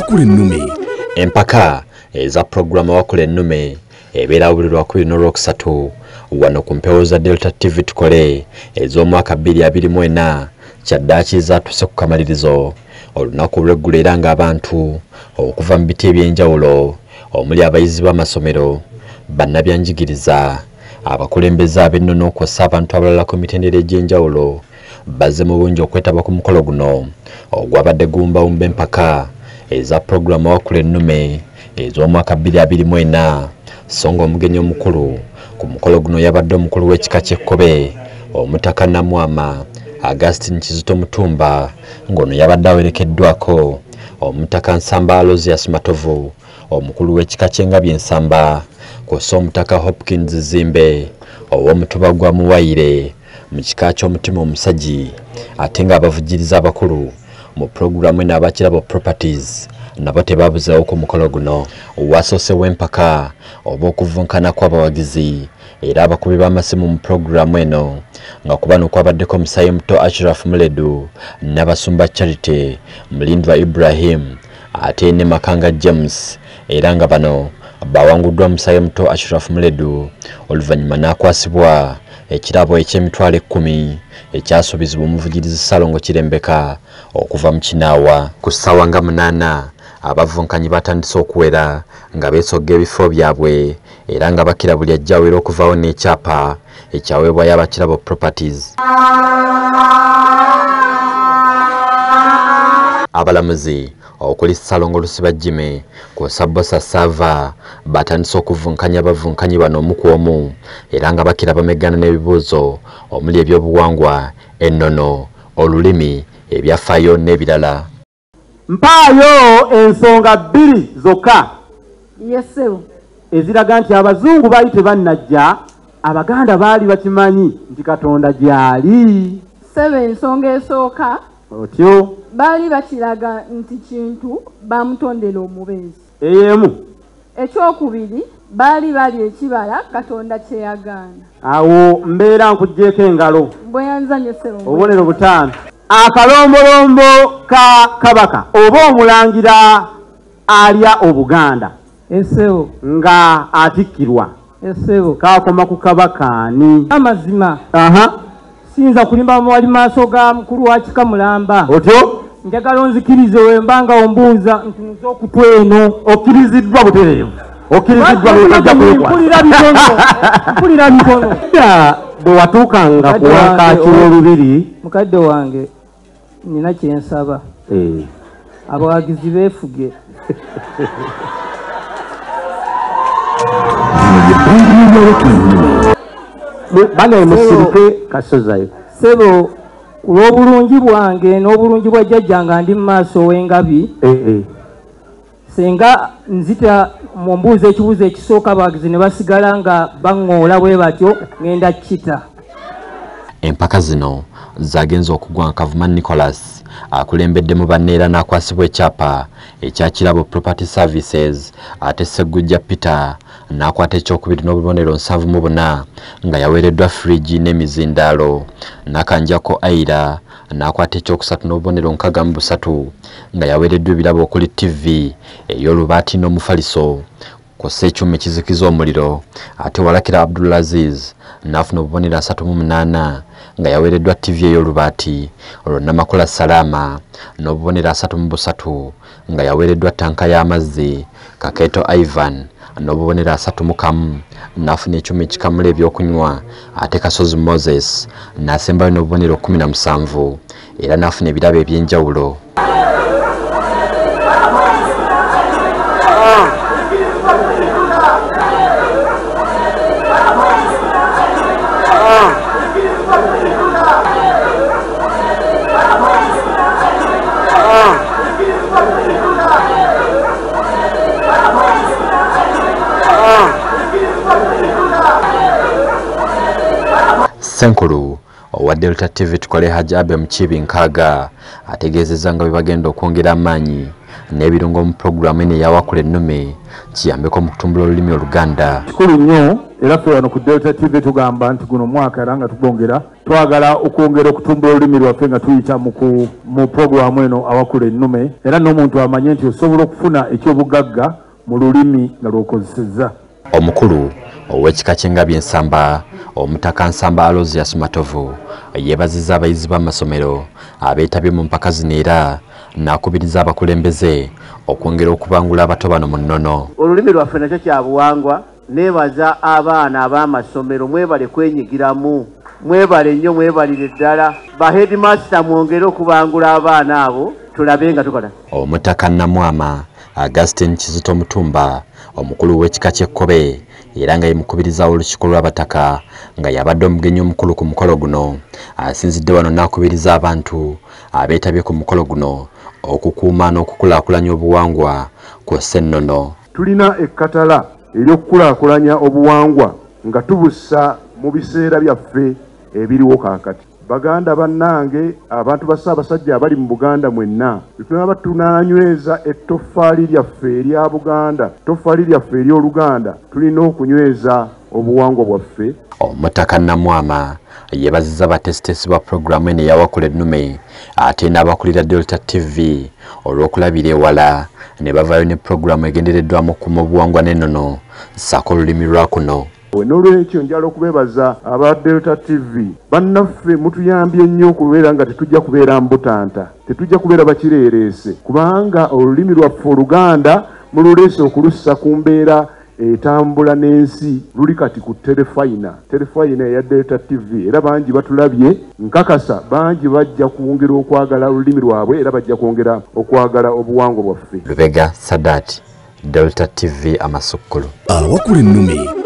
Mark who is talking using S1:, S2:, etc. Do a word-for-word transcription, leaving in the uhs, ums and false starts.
S1: Awakula Enuume.
S2: Empaka eza programu Awakula Enuume ebeera buli lwakubiri n'olwokusatu wano ku mpewo za Delta T V tukole ez'omwaka bbiri abiri mu ena kyaddaaki ezaatuuse ku kamalirizo olunaku olw'eggulo era ng'abantu okuva mu biti eby'enjawulo omuli abayizi b'amasomero bannabyanjigiriza abakulembeze ab'ennono okwosa abantu abalala ku mitendera egy'enjawulo bazze mu bungi okwetaba ku mukolo guno ogwabadde gumbawumba empaka eza programu Awakula Enuume ez'omwaka bbiri abiri mu ena so ng'omugenyi omukulu ku mukolo guno yabadde omukulu w'ekika ky'ekkobe omutaka Namwama Augustine Kizito Mutumba ng'ono yabadde awerekeddwako omutaka Nsamba Aloysius Matovu omukulu w'ekika ky'Engabi Ensamba kw'ossa omutaka Hopkins Zimbe ow'omutuba gwa Muwayire mu kika ky'omutima omusajji ate ng'abavugiriza abakulu mu programu eno abakirabo properties nabo tebabuzeewo ku mukolo guno wasoose w'empaka oba okuvunkana kw'abawagizi era abakubi b'amasimu mu programu eno nga ku bano kwabaddeko omusaayi muto Ashraf Muledu n'abasumba Charity Mulindwa Ibrahim ate ne Makanga James era nga bano bawanguddwa omusaayi muto Ashraf Muledu oluvannyuma n'akwasibwa ekirabo eky'emitwalo ekkumi ekyasuubizibwa omuvugirizi Salongo Kirembeka okuva mu Kinaawa ku ssaawa nga munaana abavunkanyi batandise okuwera nga beesogga ebifo byabwe era nga bakirabulya ajjawera okuvaawo n'ekyapa ekyaweebwayo abakirabo properties. Abalamuzi okuli Salongo Lusibajjime kw'ossa Bosa Sava batandise okuvunkanya abavunkanyi bano omu ku omu era nga bakiraba meggana n'ebibuuzo omuli ebyobuwangwa ennono olulimi ebyafaayo n'ebirala.
S3: Mpaayo ensonga bbiri zokka
S4: yesewo
S3: eziraga nti abazungu baali tebannajja abaganda baali bakimanyi nti Katonda gyali.
S4: sebe ensonga esooka
S3: otyo
S4: baali bakiraga nti kintu bamutondera omubeezi.
S3: eyemu
S4: ekyokubiri baali bali ekibala Katonda kye yagaana.
S3: awo mbeera nkuggyeko engalo
S4: bweyanzanye sebo
S3: obubonero butaano. Akalombolombo ka kabaka oba omulangira alya obuganda
S5: esewo
S3: nga atikkirwa
S5: esewo
S3: kakoma ku kabaka ni
S5: amazima.
S3: aha
S5: sinza kulimba mu wali maaso ga mukulu wa kika Mulamba
S3: otyo
S5: njagala onzikirize wembanga ombuuza ntuza okutweno.
S3: okkiriziddwa butereevu okkiriziddwa lwekajja kwekwa
S5: mpulira bitono mpulira bitono
S3: bwe watuukanga ku wankaaki w'olubiri
S5: mukadde wange nina kyensaba abawagizi beefuge.
S3: bane musirike kasozayo
S5: sebo ku lw'obulungi bwange n'obulungi bwa jjajja nga ndi mu maaso w'engabi senga nzita mu mbuuzo ekibuuzo ekisooka abawagizi ne basigala nga baŋŋoola bwe batyo ŋŋenda kita.
S2: Empaka zino zagenza okugwa Kavuma Nicholas akulembedde mu banne era n'akwasibwa ekyapa ekya Kirabo Property Services ate Ssegujja Peter n'akwata ekyokubiri n'obubonero nsanvu mu buna nga yaweereddwa fridge n'emizindaalo. Nakanjako Aira n'akwata ekyokusatu n'obubonero nkaaga mu busatu nga yaweereddwa ebirabo okuli T V ey'olubaati n'omufaliso kw'ossa ekyuma ekizikiza omuliro ate Walakira Abdulaziz n'afuna obubonero asatu mu munaana nga yaweereddwa T V ey'olubaati olwo Namakula Salama n'obubonero asatu mu busatu nga yaweereddwa tanka y'amazzi. Kakeeto Ivan n'obubonero asatu mu kamu n'afuna ekyuma ekikamula ebyokunywa ate Kasozi Moses n'asembayo n'obubonero kumi na musanvu era n'afuna ebirabo eby'enjawulo. Senkulu owa Delta T V tukole Hajabe Mchibi Nkaaga ategeezezza nga bwe bagenda okwongera amaanyi n'ebirungo mu programu eno ey'Awakula Enuume kiyambeko mu kutumbula olulimi Oluganda.
S6: Kikulu nnyo era ffe wano ku Delta T V tugamba nti guno mwaka era nga tugongera
S1: twagala okwongera okutumbula olulimi lwaffe nga tuyita mu puroguramu eno Awakula Enuume, era n'omuntu amanye nti osobola okufuna ekyobugagga mu lulimi nga lw'okozesezza.
S2: Omukulu ow'ekika ky'engabi ensamba omutaka Nsamba Aloysius Matovu yeebazizza abayizi b'amasomero abeetabye mu mpaka zino era n'akubiriza abakulembeze okwongera okubangula abato bano mu nnono.
S3: Olulimi lwaffe nakyo kya buwangwa. Neebaza abaana ab'amasomero mwebale kwenyigiramu, mwebale nnyo, mwebalire ddala. Ba headmaster mwongere okubangula abaana abo tulabe nga tukola.
S2: Omutaka Namwama Augustine Kizito Mutumba omukulu w'ekika ky'Ekkobe era nga yemukubiriza olukiiko lw'abataka nga yabadde omugenyi omukulu ku mukolo guno asinzidde wano n'akubiriza abantu abeetabye ku mukolo guno okukuuma n'okukulaakulanya obuwangwa kw'ossa ennono.
S1: Tulina ekkatala ery'okukulaakulanya obuwangwa nga tubussa mu biseera byaffe ebiriwo kaakati. Baganda bannange, abantu ba Ssaabasajja abali mu Buganda mwenna, tunaba tunanyweza ettoffaali lyaffe erya Buganda, ettoffaali lyaffe ery'Oluganda, tulina okunyweza obuwangwa bwaffe.
S2: Omutaka Namwama yeebazizza abatesitesi ba puroguramu eno ey'Awakula Enuume ate n'abakulira Delta T V olw'okulabira ewala ne bavaayo ne puroguramu egendereddwamu okukuuma obuwangwa n'ennono ssaako olulimi lwa kuno.
S1: N'olwekyo njala okubeebaza aba Delta T V bannaffe mutuyambye nnyo okubeera nga tetujja kubeera mbutanta, tetujja kubeera bakireereese, kubanga olulimi lwaffe Oluganda mululeese okulussa ku mbeera etambula n'ensi luli kati ku terefayina terefayina eya Delta T V, era bangi batulabye, nkakasa bangi bajja kwongera okwagala olulimi lwabwe era bajja kwongera okwagala obuwangwa bwaffe.
S2: Lubega Sadat, Delta T V Amasukkulu.
S6: Awakula Enuume